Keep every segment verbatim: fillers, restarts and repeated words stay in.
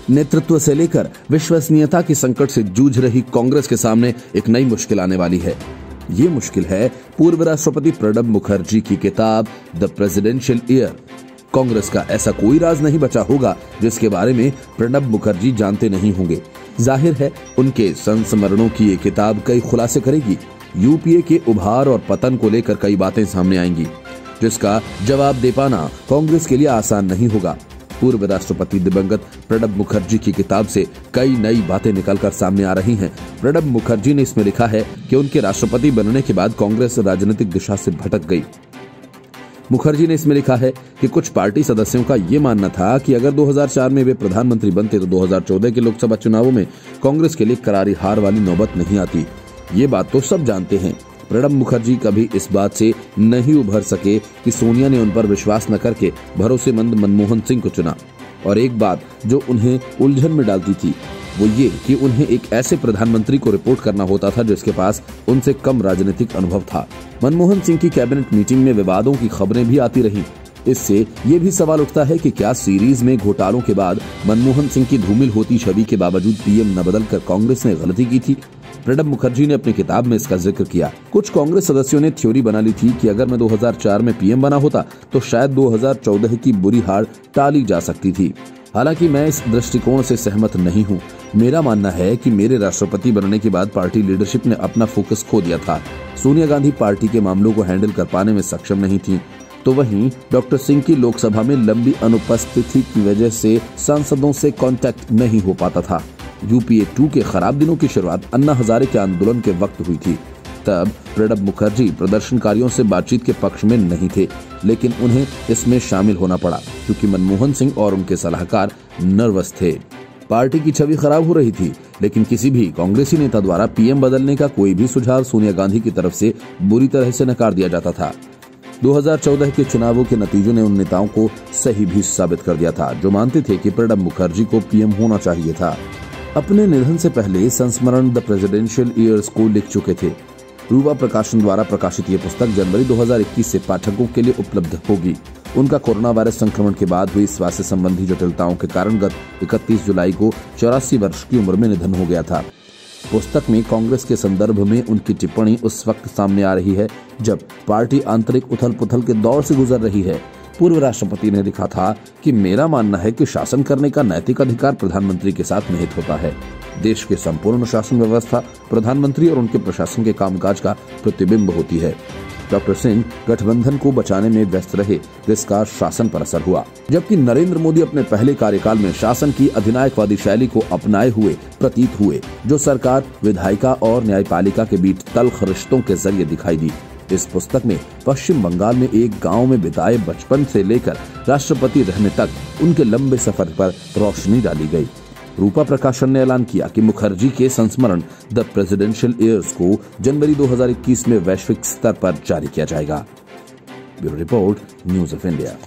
नेतृत्व से लेकर विश्वसनीयता के संकट से जूझ रही कांग्रेस के सामने एक नई मुश्किल आने वाली है। ये मुश्किल है पूर्व राष्ट्रपति प्रणब मुखर्जी की किताब द प्रेसिडेंशियल ईयर। कांग्रेस का ऐसा कोई राज नहीं बचा होगा जिसके बारे में प्रणब मुखर्जी जानते नहीं होंगे। जाहिर है उनके संस्मरणों की ये किताब कई खुलासे करेगी। यूपीए के उभार और पतन को लेकर कई बातें सामने आएंगी, जिसका जवाब दे पाना कांग्रेस के लिए आसान नहीं होगा। पूर्व राष्ट्रपति दिवंगत प्रणब मुखर्जी की किताब से कई नई बातें निकलकर सामने आ रही हैं। प्रणब मुखर्जी ने इसमें लिखा है कि उनके राष्ट्रपति बनने के बाद कांग्रेस राजनीतिक दिशा से भटक गई। मुखर्जी ने इसमें लिखा है कि कुछ पार्टी सदस्यों का ये मानना था कि अगर दो हज़ार चार में वे प्रधानमंत्री बनते तो दो हज़ार चौदह के लोकसभा चुनावों में कांग्रेस के लिए करारी हार वाली नौबत नहीं आती। ये बात तो सब जानते हैं। प्रणब मुखर्जी कभी इस बात से नहीं उभर सके कि सोनिया ने उन पर विश्वास न करके भरोसेमंद मनमोहन सिंह को चुना। और एक बात जो उन्हें उलझन में डालती थी वो ये कि उन्हें एक ऐसे प्रधानमंत्री को रिपोर्ट करना होता था जिसके पास उनसे कम राजनीतिक अनुभव था। मनमोहन सिंह की कैबिनेट मीटिंग में विवादों की खबरें भी आती रहीं। इससे ये भी सवाल उठता है कि क्या सीरीज में घोटालों के बाद मनमोहन सिंह की धूमिल होती छवि के बावजूद पीएम न बदलकर कांग्रेस ने गलती की थी। प्रणब मुखर्जी ने अपनी किताब में इसका जिक्र किया। कुछ कांग्रेस सदस्यों ने थ्योरी बना ली थी कि अगर मैं दो हज़ार चार में पीएम बना होता तो शायद दो हज़ार चौदह की बुरी हार टाली जा सकती थी। हालांकि मैं इस दृष्टिकोण से सहमत नहीं हूं। मेरा मानना है कि मेरे राष्ट्रपति बनने के बाद पार्टी लीडरशिप ने अपना फोकस खो दिया था। सोनिया गांधी पार्टी के मामलों को हैंडल कर पाने में सक्षम नहीं थी, तो वहीं डॉक्टर सिंह की लोकसभा में लंबी अनुपस्थिति की वजह से सांसदों से कांटेक्ट नहीं हो पाता था। यूपीए टू के खराब दिनों की शुरुआत अन्ना हजारे के आंदोलन के वक्त हुई थी। तब प्रणब मुखर्जी प्रदर्शनकारियों से बातचीत के पक्ष में नहीं थे, लेकिन उन्हें इसमें शामिल होना पड़ा क्योंकि मनमोहन सिंह और उनके सलाहकार नर्वस थे। पार्टी की छवि खराब हो रही थी, लेकिन किसी भी कांग्रेसी नेता द्वारा पीएम बदलने का कोई भी सुझाव सोनिया गांधी की तरफ से बुरी तरह से नकार दिया जाता था। दो हज़ार चौदह के चुनावों के नतीजों ने उन नेताओं को सही भी साबित कर दिया था जो मानते थे कि प्रणब मुखर्जी को पीएम होना चाहिए था। अपने निधन से पहले संस्मरण द प्रेसिडेंशियल ईयर्स को लिख चुके थे। रूपा प्रकाशन द्वारा प्रकाशित ये पुस्तक जनवरी दो हज़ार इक्कीस से पाठकों के लिए उपलब्ध होगी। उनका कोरोना वायरस संक्रमण के बाद हुई स्वास्थ्य संबंधी जटिलताओं के कारण गत इकतीस जुलाई को चौरासी वर्ष की उम्र में निधन हो गया था। पुस्तक में कांग्रेस के संदर्भ में उनकी टिप्पणी उस वक्त सामने आ रही है जब पार्टी आंतरिक उथल पुथल के दौर से गुजर रही है। पूर्व राष्ट्रपति ने लिखा था कि मेरा मानना है कि शासन करने का नैतिक अधिकार प्रधानमंत्री के साथ निहित होता है। देश के संपूर्ण शासन व्यवस्था प्रधानमंत्री और उनके प्रशासन के कामकाज का प्रतिबिंब होती है। डॉक्टर सिंह गठबंधन को बचाने में व्यस्त रहे, जिसका शासन पर असर हुआ, जबकि नरेंद्र मोदी अपने पहले कार्यकाल में शासन की अधिनायकवादी शैली को अपनाए हुए प्रतीत हुए, जो सरकार, विधायिका और न्यायपालिका के बीच तल्ख रिश्तों के जरिए दिखाई दी। इस पुस्तक में पश्चिम बंगाल में एक गांव में बिताए बचपन से लेकर राष्ट्रपति रहने तक उनके लंबे सफर पर रोशनी डाली गई। रूपा प्रकाशन ने ऐलान किया कि मुखर्जी के संस्मरण द प्रेसिडेंशियल ईयर्स को जनवरी दो हज़ार इक्कीस में वैश्विक स्तर पर जारी किया जाएगा। Bureau report, news of India.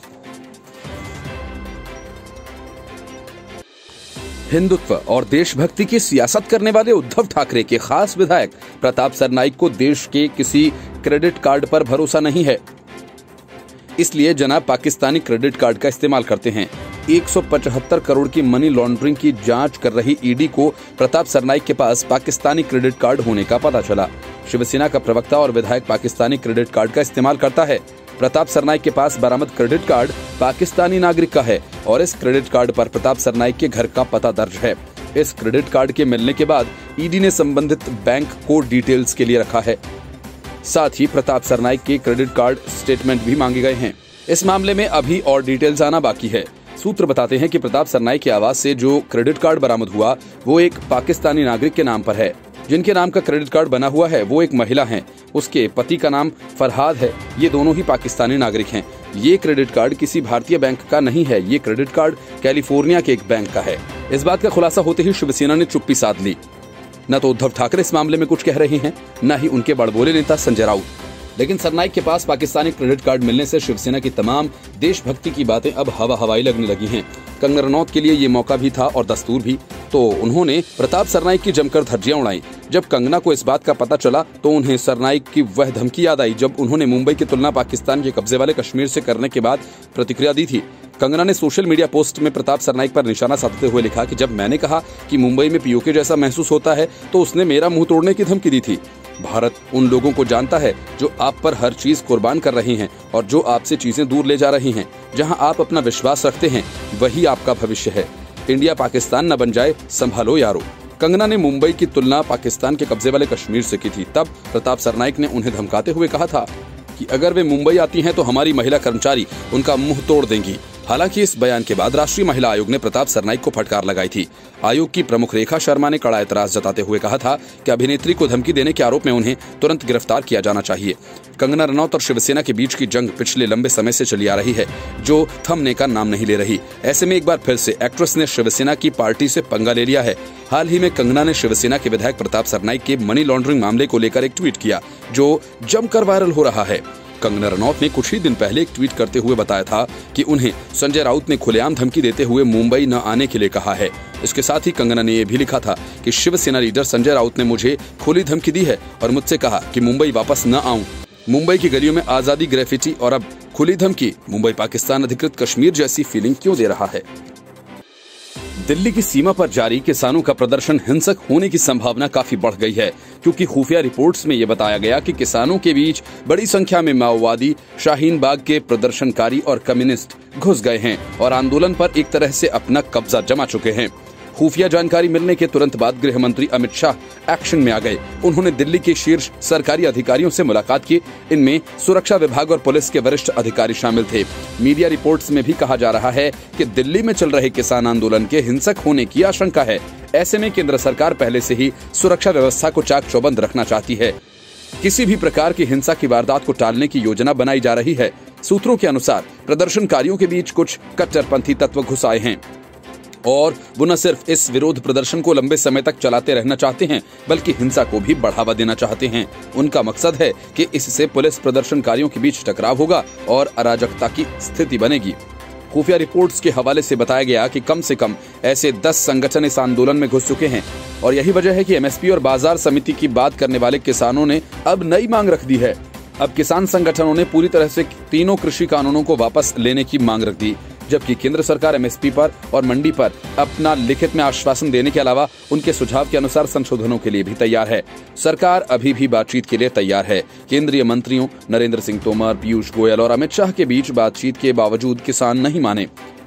हिंदुत्व और देशभक्ति की सियासत करने वाले उद्धव ठाकरे के खास विधायक प्रताप सरनाईक को देश के किसी क्रेडिट कार्ड पर भरोसा नहीं है, इसलिए जनाब पाकिस्तानी क्रेडिट कार्ड का इस्तेमाल करते हैं। एक सौ पचहत्तर करोड़ की मनी लॉन्ड्रिंग की जांच कर रही ईडी को प्रताप सरनाईक के पास पाकिस्तानी क्रेडिट कार्ड होने का पता चला। शिवसेना का प्रवक्ता और विधायक पाकिस्तानी क्रेडिट कार्ड का इस्तेमाल करता है। प्रताप सरनाईक के पास बरामद क्रेडिट कार्ड पाकिस्तानी नागरिक का है और इस क्रेडिट कार्ड पर प्रताप सरनाईक के घर का पता दर्ज है। इस क्रेडिट कार्ड के मिलने के बाद ईडी ने संबंधित बैंक को डिटेल्स के लिए रखा है। साथ ही प्रताप सरनाईक के क्रेडिट कार्ड स्टेटमेंट भी मांगे गए हैं। इस मामले में अभी और डिटेल्स आना बाकी है। सूत्र बताते हैं कि प्रताप सरनाईक के आवास से जो क्रेडिट कार्ड बरामद हुआ वो एक पाकिस्तानी नागरिक के नाम पर है। जिनके नाम का क्रेडिट कार्ड बना हुआ है वो एक महिला है, उसके पति का नाम फरहाद है। ये दोनों ही पाकिस्तानी नागरिक हैं। ये क्रेडिट कार्ड किसी भारतीय बैंक का नहीं है, ये क्रेडिट कार्ड कैलिफोर्निया के एक बैंक का है। इस बात का खुलासा होते ही शिवसेना ने चुप्पी साध ली। न तो उद्धव ठाकरे इस मामले में कुछ कह रहे हैं, न ही उनके बड़बोले नेता संजय राउत। लेकिन सरनाईक के पास पाकिस्तानी क्रेडिट कार्ड मिलने से शिवसेना की तमाम देशभक्ति की बातें अब हवा हवाई लगने लगी हैं। कंगना रनौत के लिए ये मौका भी था और दस्तूर भी, तो उन्होंने प्रताप सरनाईक की जमकर धज्जियां उड़ाई। जब कंगना को इस बात का पता चला तो उन्हें सरनाईक की वह धमकी याद आई जब उन्होंने मुंबई की तुलना पाकिस्तान के कब्जे वाले कश्मीर से करने के बाद प्रतिक्रिया दी थी। कंगना ने सोशल मीडिया पोस्ट में प्रताप सरनाइक पर निशाना साधते हुए लिखा कि जब मैंने कहा कि मुंबई में पीओके जैसा महसूस होता है तो उसने मेरा मुंह तोड़ने की धमकी दी थी। भारत उन लोगों को जानता है जो आप पर हर चीज कुर्बान कर रही हैं और जो आपसे चीजें दूर ले जा रही हैं। जहां आप अपना विश्वास रखते हैं वही आपका भविष्य है। इंडिया पाकिस्तान न बन जाए, संभालो यारो। कंगना ने मुंबई की तुलना पाकिस्तान के कब्जे वाले कश्मीर से की थी। तब प्रताप सरनाइक ने उन्हें धमकाते हुए कहा था कि अगर वे मुंबई आती हैं तो हमारी महिला कर्मचारी उनका मुंह तोड़ देंगी। हालांकि इस बयान के बाद राष्ट्रीय महिला आयोग ने प्रताप सरनाइक को फटकार लगाई थी। आयोग की प्रमुख रेखा शर्मा ने कड़ा एतराज जताते हुए कहा था कि अभिनेत्री को धमकी देने के आरोप में उन्हें तुरंत गिरफ्तार किया जाना चाहिए। कंगना रनौत और शिवसेना के बीच की जंग पिछले लंबे समय से चली आ रही है, जो थमने का नाम नहीं ले रही। ऐसे में एक बार फिर से एक्ट्रेस ने शिवसेना की पार्टी से पंगा ले लिया है। हाल ही में कंगना ने शिवसेना के विधायक प्रताप सरनाइक के मनी लॉन्ड्रिंग मामले को लेकर एक ट्वीट किया, जो जमकर वायरल हो रहा है। कंगना रनौत ने कुछ ही दिन पहले एक ट्वीट करते हुए बताया था कि उन्हें संजय राउत ने खुलेआम धमकी देते हुए मुंबई न आने के लिए कहा है। इसके साथ ही कंगना ने यह भी लिखा था कि शिवसेना लीडर संजय राउत ने मुझे खुली धमकी दी है और मुझसे कहा कि मुंबई वापस न आऊं। मुंबई की गलियों में आजादी, ग्रेफिटी और अब खुली धमकी। मुंबई पाकिस्तान अधिकृत कश्मीर जैसी फीलिंग क्यों दे रहा है? दिल्ली की सीमा पर जारी किसानों का प्रदर्शन हिंसक होने की संभावना काफी बढ़ गई है, क्योंकि खुफिया रिपोर्ट्स में यह बताया गया कि किसानों के बीच बड़ी संख्या में माओवादी, शाहीन बाग के प्रदर्शनकारी और कम्युनिस्ट घुस गए हैं और आंदोलन पर एक तरह से अपना कब्जा जमा चुके हैं। खुफिया जानकारी मिलने के तुरंत बाद गृह मंत्री अमित शाह एक्शन में आ गए। उन्होंने दिल्ली के शीर्ष सरकारी अधिकारियों से मुलाकात की। इनमें सुरक्षा विभाग और पुलिस के वरिष्ठ अधिकारी शामिल थे। मीडिया रिपोर्ट्स में भी कहा जा रहा है कि दिल्ली में चल रहे किसान आंदोलन के हिंसक होने की आशंका है। ऐसे में केंद्र सरकार पहले से ही सुरक्षा व्यवस्था को चाक चौबंद रखना चाहती है। किसी भी प्रकार की हिंसा की वारदात को टालने की योजना बनाई जा रही है। सूत्रों के अनुसार प्रदर्शनकारियों के बीच कुछ कट्टरपंथी तत्व घुस आए हैं और वो न सिर्फ इस विरोध प्रदर्शन को लंबे समय तक चलाते रहना चाहते हैं, बल्कि हिंसा को भी बढ़ावा देना चाहते हैं। उनका मकसद है कि इससे पुलिस प्रदर्शनकारियों के बीच टकराव होगा और अराजकता की स्थिति बनेगी। खुफिया रिपोर्ट्स के हवाले से बताया गया कि कम से कम ऐसे दस संगठन इस आंदोलन में घुस चुके हैं और यही वजह है कि एमएसपी और बाजार समिति की बात करने वाले किसानों ने अब नई मांग रख दी है। अब किसान संगठनों ने पूरी तरह से तीनों कृषि कानूनों को वापस लेने की मांग रख दी, जबकि केंद्र सरकार एमएसपी पर और मंडी पर अपना लिखित में आश्वासन देने के अलावा उनके सुझाव के अनुसार संशोधनों के लिए भी तैयार है। सरकार अभी भी बातचीत के लिए तैयार है। केंद्रीय मंत्रियों नरेंद्र सिंह तोमर, पीयूष गोयल और अमित शाह के बीच बातचीत के बावजूद किसान नहीं माने।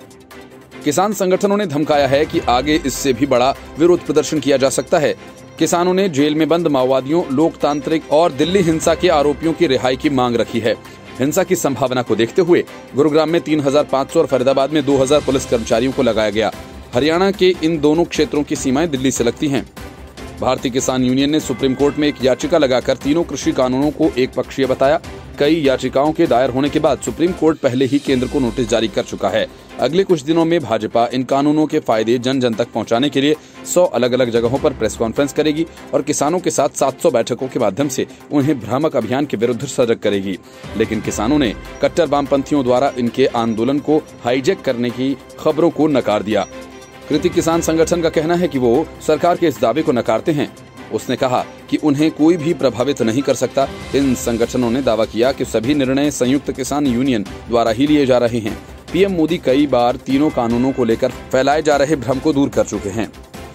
किसान संगठनों ने धमकाया है कि आगे इससे भी बड़ा विरोध प्रदर्शन किया जा सकता है। किसानों ने जेल में बंद माओवादियों, लोकतांत्रिक और दिल्ली हिंसा के आरोपियों की रिहाई की मांग रखी है। हिंसा की संभावना को देखते हुए गुरुग्राम में तीन हज़ार पाँच सौ और फरीदाबाद में दो हज़ार पुलिस कर्मचारियों को लगाया गया। हरियाणा के इन दोनों क्षेत्रों की सीमाएं दिल्ली से लगती हैं। भारतीय किसान यूनियन ने सुप्रीम कोर्ट में एक याचिका लगाकर तीनों कृषि कानूनों को एक पक्षीय बताया। कई याचिकाओं के दायर होने के बाद सुप्रीम कोर्ट पहले ही केंद्र को नोटिस जारी कर चुका है। अगले कुछ दिनों में भाजपा इन कानूनों के फायदे जन जन तक पहुंचाने के लिए सौ अलग अलग जगहों पर प्रेस कॉन्फ्रेंस करेगी और किसानों के साथ सात सौ बैठकों के माध्यम से उन्हें भ्रामक अभियान के विरुद्ध सजग करेगी। लेकिन किसानों ने कट्टर वामपंथियों द्वारा इनके आंदोलन को हाईजैक करने की खबरों को नकार दिया। कृतिक किसान संगठन का कहना है कि वो सरकार के इस दावे को नकारते हैं। उसने कहा कि उन्हें कोई भी प्रभावित नहीं कर सकता। इन संगठनों ने दावा किया कि सभी निर्णय संयुक्त किसान यूनियन द्वारा ही लिए जा रहे हैं। पीएम मोदी कई बार तीनों कानूनों को लेकर फैलाए जा रहे भ्रम को दूर कर चुके हैं।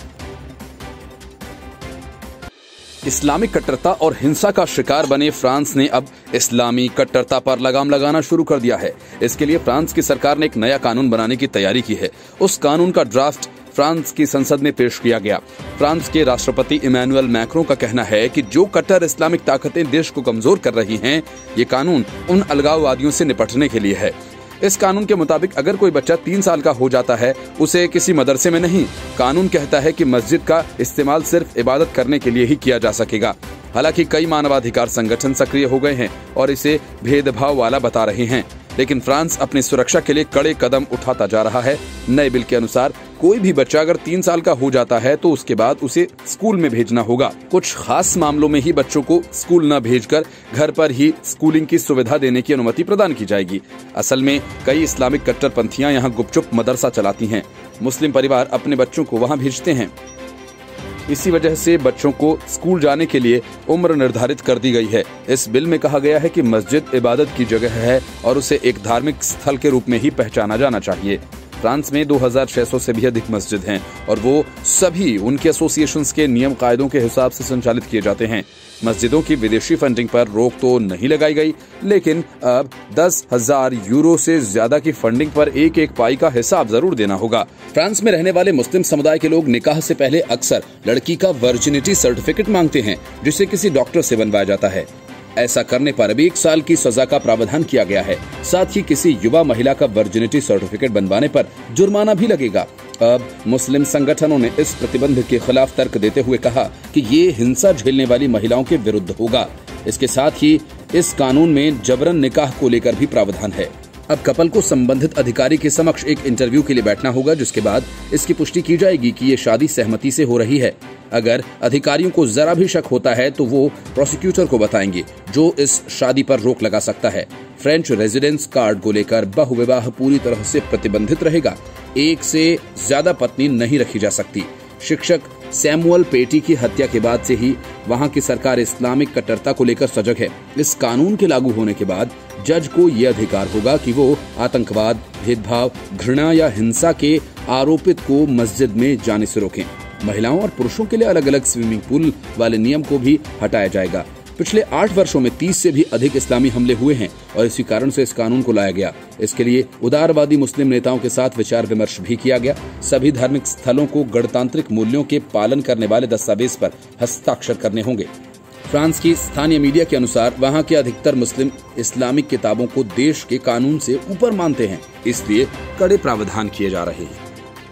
इस्लामिक कट्टरता और हिंसा का शिकार बने फ्रांस ने अब इस्लामी कट्टरता पर लगाम लगाना शुरू कर दिया है। इसके लिए फ्रांस की सरकार ने एक नया कानून बनाने की तैयारी की है। उस कानून का ड्राफ्ट फ्रांस की संसद में पेश किया गया। फ्रांस के राष्ट्रपति इमैनुअल मैक्रों का कहना है कि जो कट्टर इस्लामिक ताकतें देश को कमजोर कर रही हैं, ये कानून उन अलगाववादियों से निपटने के लिए है। इस कानून के मुताबिक अगर कोई बच्चा तीन साल का हो जाता है, उसे किसी मदरसे में नहीं, कानून कहता है कि मस्जिद का इस्तेमाल सिर्फ इबादत करने के लिए ही किया जा सकेगा। हालांकि कई मानवाधिकार संगठन सक्रिय हो गए हैं और इसे भेदभाव वाला बता रहे हैं, लेकिन फ्रांस अपनी सुरक्षा के लिए कड़े कदम उठाता जा रहा है। नए बिल के अनुसार कोई भी बच्चा अगर तीन साल का हो जाता है तो उसके बाद उसे स्कूल में भेजना होगा। कुछ खास मामलों में ही बच्चों को स्कूल न भेजकर घर पर ही स्कूलिंग की सुविधा देने की अनुमति प्रदान की जाएगी। असल में कई इस्लामिक कट्टरपंथियां यहाँ गुपचुप मदरसा चलाती हैं। मुस्लिम परिवार अपने बच्चों को वहाँ भेजते हैं। इसी वजह से बच्चों को स्कूल जाने के लिए उम्र निर्धारित कर दी गई है। इस बिल में कहा गया है कि मस्जिद इबादत की जगह है और उसे एक धार्मिक स्थल के रूप में ही पहचाना जाना चाहिए। फ्रांस में दो हज़ार छह सौ से भी अधिक मस्जिद हैं और वो सभी उनके एसोसिएशंस के नियम कायदों के हिसाब से संचालित किए जाते हैं। मस्जिदों की विदेशी फंडिंग पर रोक तो नहीं लगाई गई, लेकिन अब दस हजार यूरो से ज्यादा की फंडिंग पर एक एक पाई का हिसाब जरूर देना होगा। फ्रांस में रहने वाले मुस्लिम समुदाय के लोग निकाह से पहले अक्सर लड़की का वर्जिनिटी सर्टिफिकेट मांगते हैं, जिसे किसी डॉक्टर से बनवाया जाता है। ऐसा करने पर अब एक साल की सजा का प्रावधान किया गया है। साथ ही किसी युवा महिला का वर्जिनिटी सर्टिफिकेट बनवाने पर जुर्माना भी लगेगा। अब मुस्लिम संगठनों ने इस प्रतिबंध के खिलाफ तर्क देते हुए कहा कि ये हिंसा झेलने वाली महिलाओं के विरुद्ध होगा। इसके साथ ही इस कानून में जबरन निकाह को लेकर भी प्रावधान है। अब कपल को संबंधित अधिकारी के समक्ष एक इंटरव्यू के लिए बैठना होगा, जिसके बाद इसकी पुष्टि की जाएगी कि ये शादी सहमति से हो रही है। अगर अधिकारियों को जरा भी शक होता है तो वो प्रोसिक्यूटर को बताएंगे, जो इस शादी पर रोक लगा सकता है। फ्रेंच रेजिडेंस कार्ड को लेकर बहुविवाह पूरी तरह से प्रतिबंधित रहेगा। एक से ज्यादा पत्नी नहीं रखी जा सकती। शिक्षक सैमुअल पेटी की हत्या के बाद से ही वहां की सरकार इस्लामिक कट्टरता को लेकर सजग है। इस कानून के लागू होने के बाद जज को यह अधिकार होगा कि वो आतंकवाद, भेदभाव, घृणा या हिंसा के आरोपित को मस्जिद में जाने से रोकें। महिलाओं और पुरुषों के लिए अलग अलग स्विमिंग पूल वाले नियम को भी हटाया जाएगा। पिछले आठ वर्षों में तीस से भी अधिक इस्लामी हमले हुए हैं और इसी कारण से इस कानून को लाया गया। इसके लिए उदारवादी मुस्लिम नेताओं के साथ विचार विमर्श भी किया गया। सभी धार्मिक स्थलों को गणतांत्रिक मूल्यों के पालन करने वाले दस्तावेज पर हस्ताक्षर करने होंगे। फ्रांस की स्थानीय मीडिया के अनुसार वहां के अधिकतर मुस्लिम इस्लामिक किताबों को देश के कानून से ऊपर मानते हैं, इसलिए कड़े प्रावधान किए जा रहे हैं।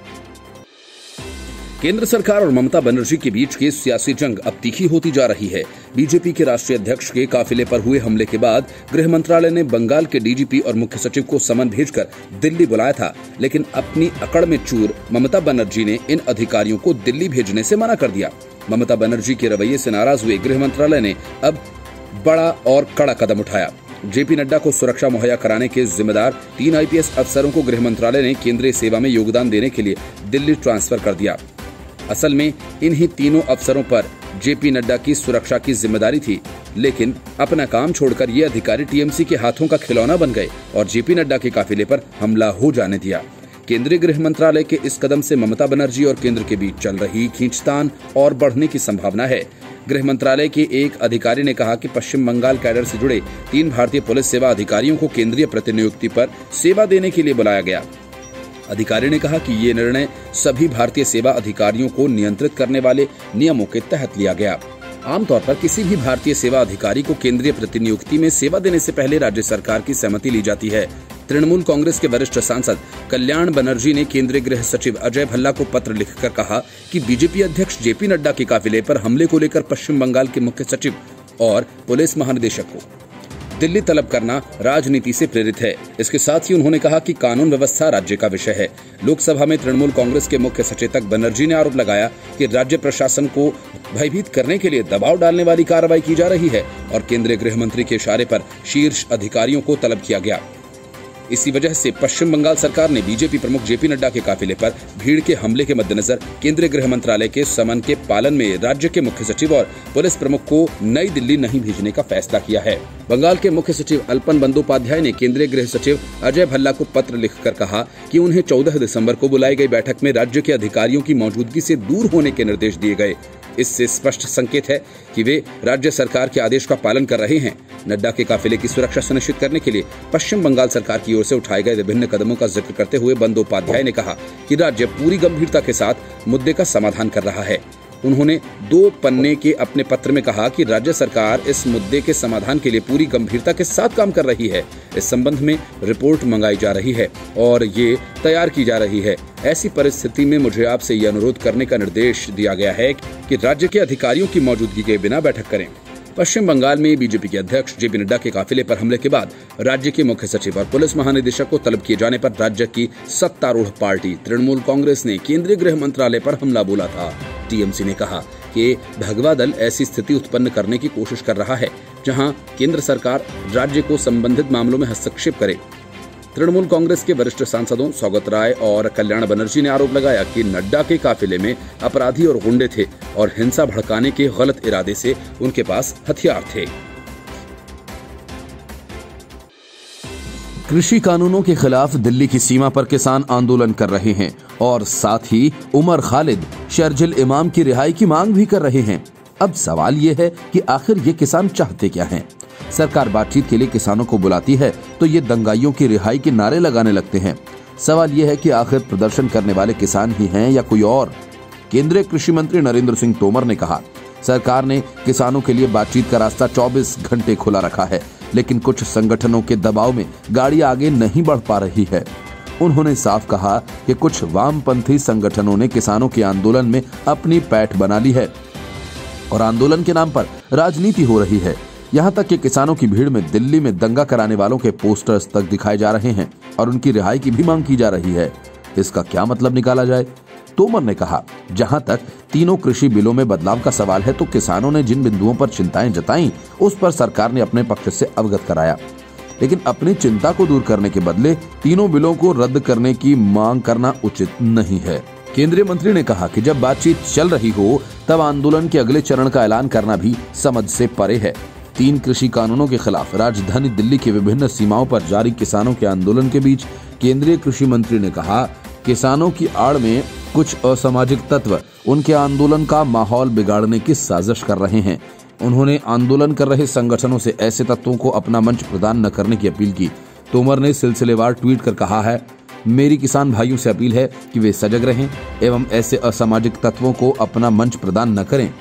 केंद्र सरकार और ममता बनर्जी के बीच की सियासी जंग अब तीखी होती जा रही है। बीजेपी के राष्ट्रीय अध्यक्ष के काफिले पर हुए हमले के बाद गृह मंत्रालय ने बंगाल के डीजीपी और मुख्य सचिव को समन भेजकर दिल्ली बुलाया था, लेकिन अपनी अकड़ में चूर ममता बनर्जी ने इन अधिकारियों को दिल्ली भेजने से मना कर दिया। ममता बनर्जी के रवैये से नाराज हुए गृह मंत्रालय ने अब बड़ा और कड़ा कदम उठाया। जेपी नड्डा को सुरक्षा मुहैया कराने के जिम्मेदार तीन आईपीएस अफसरों को गृह मंत्रालय ने केंद्रीय सेवा में योगदान देने के लिए दिल्ली ट्रांसफर कर दिया। असल में इन्हीं तीनों अफसरों पर जेपी नड्डा की सुरक्षा की जिम्मेदारी थी, लेकिन अपना काम छोड़कर ये अधिकारी टीएमसी के हाथों का खिलौना बन गए और जेपी नड्डा के काफिले पर हमला हो जाने दिया। केंद्रीय गृह मंत्रालय के इस कदम से ममता बनर्जी और केंद्र के बीच चल रही खींचतान और बढ़ने की संभावना है। गृह मंत्रालय के एक अधिकारी ने कहा कि पश्चिम बंगाल कैडर से जुड़े तीन भारतीय पुलिस सेवा अधिकारियों को केंद्रीय प्रतिनियुक्ति पर सेवा देने के लिए बुलाया गया। अधिकारी ने कहा कि ये निर्णय सभी भारतीय सेवा अधिकारियों को नियंत्रित करने वाले नियमों के तहत लिया गया। आमतौर पर किसी भी भारतीय सेवा अधिकारी को केंद्रीय प्रतिनियुक्ति में सेवा देने से पहले राज्य सरकार की सहमति ली जाती है। तृणमूल कांग्रेस के वरिष्ठ सांसद कल्याण बनर्जी ने केंद्रीय गृह सचिव अजय भल्ला को पत्र लिखकर कहा कि बीजेपी अध्यक्ष जेपी नड्डा के काफिले पर हमले को लेकर पश्चिम बंगाल के मुख्य सचिव और पुलिस महानिदेशक को दिल्ली तलब करना राजनीति से प्रेरित है। इसके साथ ही उन्होंने कहा कि कानून व्यवस्था राज्य का विषय है। लोकसभा में तृणमूल कांग्रेस के मुख्य सचेतक बनर्जी ने आरोप लगाया कि राज्य प्रशासन को भयभीत करने के लिए दबाव डालने वाली कार्रवाई की जा रही है और केंद्रीय गृह मंत्री के इशारे पर शीर्ष अधिकारियों को तलब किया गया। इसी वजह से पश्चिम बंगाल सरकार ने बीजेपी प्रमुख जेपी नड्डा के काफिले पर भीड़ के हमले के मद्देनजर केंद्रीय गृह मंत्रालय के समन के पालन में राज्य के मुख्य सचिव और पुलिस प्रमुख को नई दिल्ली नहीं भेजने का फैसला किया है। बंगाल के मुख्य सचिव अल्पन बंदोपाध्याय ने केंद्रीय गृह सचिव अजय भल्ला को पत्र लिखकर कहा कि उन्हें चौदह दिसंबर को बुलाई गई बैठक में राज्य के अधिकारियों की मौजूदगी से दूर होने के निर्देश दिए गए। इससे स्पष्ट संकेत है कि वे राज्य सरकार के आदेश का पालन कर रहे हैं। नड्डा के काफिले की सुरक्षा सुनिश्चित करने के लिए पश्चिम बंगाल सरकार की ओर से उठाए गए विभिन्न कदमों का जिक्र करते हुए बंदोपाध्याय ने कहा कि राज्य पूरी गंभीरता के साथ मुद्दे का समाधान कर रहा है। उन्होंने दो पन्ने के अपने पत्र में कहा कि राज्य सरकार इस मुद्दे के समाधान के लिए पूरी गंभीरता के साथ काम कर रही है। इस संबंध में रिपोर्ट मंगाई जा रही है और ये तैयार की जा रही है। ऐसी परिस्थिति में मुझे आपसे ये अनुरोध करने का निर्देश दिया गया है कि राज्य के अधिकारियों की मौजूदगी के बिना बैठक करें। पश्चिम बंगाल में बीजेपी के अध्यक्ष जेपी नड्डा के काफिले पर हमले के बाद राज्य के मुख्य सचिव और पुलिस महानिदेशक को तलब किए जाने पर राज्य की सत्तारूढ़ पार्टी तृणमूल कांग्रेस ने केंद्रीय गृह मंत्रालय पर हमला बोला था। टीएमसी ने कहा कि भगवा दल ऐसी स्थिति उत्पन्न करने की कोशिश कर रहा है जहां केंद्र सरकार राज्य को संबंधित मामलों में हस्तक्षेप करे। तृणमूल कांग्रेस के वरिष्ठ सांसदों सौगत राय और कल्याण बनर्जी ने आरोप लगाया कि नड्डा के काफिले में अपराधी और गुंडे थे और हिंसा भड़काने के गलत इरादे से उनके पास हथियार थे। कृषि कानूनों के खिलाफ दिल्ली की सीमा पर किसान आंदोलन कर रहे हैं और साथ ही उमर खालिद, शर्जिल इमाम की रिहाई की मांग भी कर रहे हैं। अब सवाल ये है कि आखिर ये किसान चाहते क्या हैं? सरकार बातचीत के लिए किसानों को बुलाती है तो ये दंगाइयों की रिहाई के नारे लगाने लगते हैं। सवाल ये है कि आखिर प्रदर्शन करने वाले किसान ही हैं या कोई और? केंद्रीय कृषि मंत्री नरेंद्र सिंह तोमर ने कहा, सरकार ने किसानों के लिए बातचीत का रास्ता चौबीस घंटे खुला रखा है, लेकिन कुछ संगठनों के दबाव में गाड़ी आगे नहीं बढ़ पा रही है। उन्होंने साफ कहा कि कुछ वामपंथी संगठनों ने किसानों के आंदोलन में अपनी पैठ बना ली है और आंदोलन के नाम पर राजनीति हो रही है। यहाँ तक कि किसानों की भीड़ में दिल्ली में दंगा कराने वालों के पोस्टर्स तक दिखाए जा रहे हैं और उनकी रिहाई की भी मांग की जा रही है। इसका क्या मतलब निकाला जाए? तोमर ने कहा, जहां तक तीनों कृषि बिलों में बदलाव का सवाल है तो किसानों ने जिन बिंदुओं पर चिंताएं जताईं उस पर सरकार ने अपने पक्ष से अवगत कराया, लेकिन अपनी चिंता को दूर करने के बदले तीनों बिलों को रद्द करने की मांग करना उचित नहीं है। केंद्रीय मंत्री ने कहा कि जब बातचीत चल रही हो तब आंदोलन के अगले चरण का ऐलान करना भी समझ से परे है। तीन कृषि कानूनों के खिलाफ राजधानी दिल्ली की विभिन्न सीमाओं पर जारी किसानों के आंदोलन के बीच केंद्रीय कृषि मंत्री ने कहा, किसानों की आड़ में कुछ असामाजिक तत्व उनके आंदोलन का माहौल बिगाड़ने की साजिश कर रहे हैं। उन्होंने आंदोलन कर रहे संगठनों से ऐसे तत्वों को अपना मंच प्रदान न करने की अपील की। तोमर ने सिलसिलेवार ट्वीट कर कहा है, मेरी किसान भाइयों से अपील है कि वे सजग रहें एवं ऐसे असामाजिक तत्वों को अपना मंच प्रदान न करें।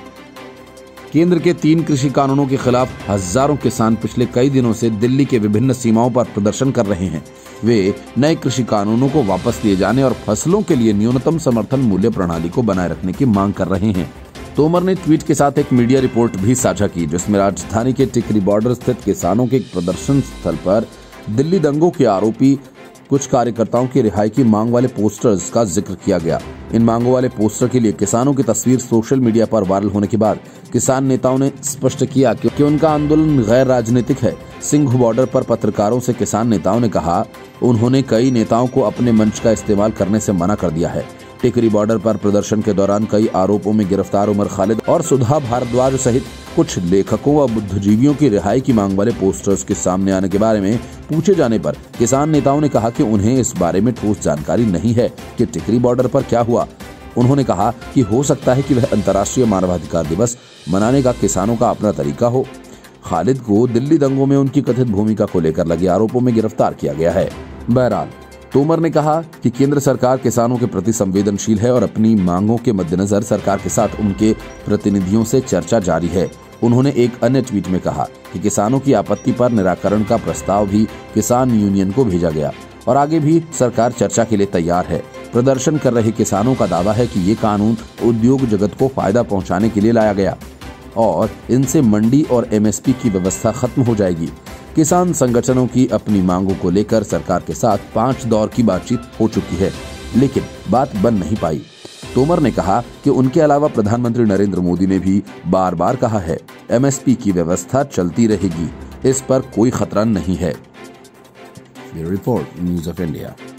केंद्र के तीन कृषि कानूनों के खिलाफ हजारों किसान पिछले कई दिनों से दिल्ली के विभिन्न सीमाओं पर प्रदर्शन कर रहे हैं। वे नए कृषि कानूनों को वापस लिए जाने और फसलों के लिए न्यूनतम समर्थन मूल्य प्रणाली को बनाए रखने की मांग कर रहे हैं। तोमर ने ट्वीट के साथ एक मीडिया रिपोर्ट भी साझा की, जिसमें राजधानी के टिकरी बॉर्डर स्थित किसानों के एक प्रदर्शन स्थल पर दिल्ली दंगों के आरोपी कुछ कार्यकर्ताओं की रिहाई की मांग वाले पोस्टर्स का जिक्र किया गया। इन मांगों वाले पोस्टर के लिए किसानों की तस्वीर सोशल मीडिया पर वायरल होने के बाद किसान नेताओं ने स्पष्ट किया कि, कि उनका आंदोलन गैर राजनीतिक है। सिंघ बॉर्डर पर पत्रकारों से किसान नेताओं ने कहा, उन्होंने कई नेताओं को अपने मंच का इस्तेमाल करने से मना कर दिया है। टिकरी बॉर्डर पर प्रदर्शन के दौरान कई आरोपों में गिरफ्तार उमर खालिद और सुधा भारद्वाज सहित कुछ लेखकों व बुद्धिजीवियों की रिहाई की मांग वाले पोस्टर्स के सामने आने के बारे में पूछे जाने पर किसान नेताओं ने कहा कि उन्हें इस बारे में ठोस जानकारी नहीं है कि टिकरी बॉर्डर पर क्या हुआ। उन्होंने कहा कि हो सकता है कि वह अंतर्राष्ट्रीय मानवाधिकार दिवस मनाने का किसानों का अपना तरीका हो। खालिद को दिल्ली दंगों में उनकी कथित भूमिका को लेकर लगे आरोपों में गिरफ्तार किया गया है। बहरहाल तोमर ने कहा कि केंद्र सरकार किसानों के प्रति संवेदनशील है और अपनी मांगों के मद्देनजर सरकार के साथ उनके प्रतिनिधियों से चर्चा जारी है। उन्होंने एक अन्य ट्वीट में कहा कि किसानों की आपत्ति पर निराकरण का प्रस्ताव भी किसान यूनियन को भेजा गया और आगे भी सरकार चर्चा के लिए तैयार है। प्रदर्शन कर रहे किसानों का दावा है कि ये कानून उद्योग जगत को फायदा पहुंचाने के लिए लाया गया और इनसे मंडी और एमएसपी की व्यवस्था खत्म हो जाएगी। किसान संगठनों की अपनी मांगों को लेकर सरकार के साथ पांच दौर की बातचीत हो चुकी है, लेकिन बात बन नहीं पाई। तोमर ने कहा कि उनके अलावा प्रधानमंत्री नरेंद्र मोदी ने भी बार बार कहा है, एमएसपी की व्यवस्था चलती रहेगी, इस पर कोई खतरा नहीं है। Report news of India.